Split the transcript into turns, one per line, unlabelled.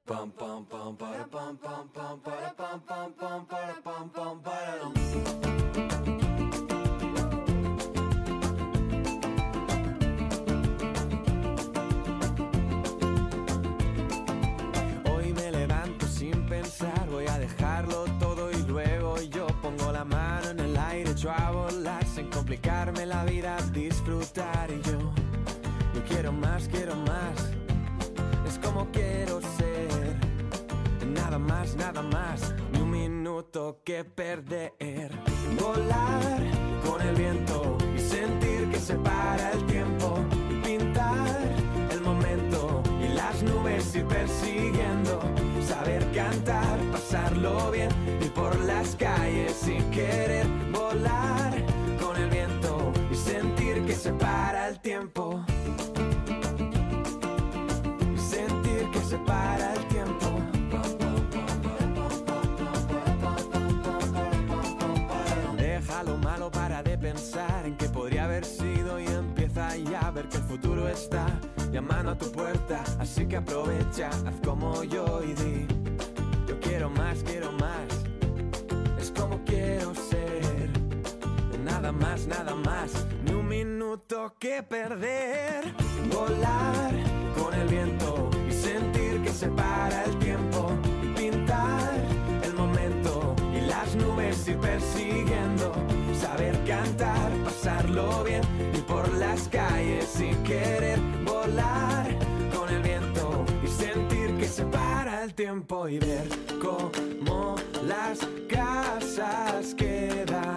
Pam pam pam para pam pam pam para pam pam pam para pam pam para.
Hoy me levanto sin pensar, voy a dejarlo todo y luego yo pongo la mano en el aire, echo a volar sin complicarme la vida, disfrutar y yo quiero más, es como quiero ser, nada más, ni un minuto que perder, volar con el viento y sentir que se para el tiempo, pintar el momento y las nubes ir persiguiendo, saber cantar, pasarlo bien, ir por las calles sin querer, volar con el viento y sentir que se para el tiempo. Que se para el tiempo. Deja lo malo, para de pensar en que podría haber sido y empieza ya a ver que el futuro está llamando a tu puerta. Así que aprovecha, haz como yo y di: yo quiero más, es como quiero ser, nada más, ni un minuto que perder, volar con el viento y sentir que se para el tiempo, pintar el momento y las nubes ir persiguiendo, saber cantar, pasarlo bien, ir por las calles sin querer, volar con el viento y sentir que se para el tiempo y ver cómo las casas quedan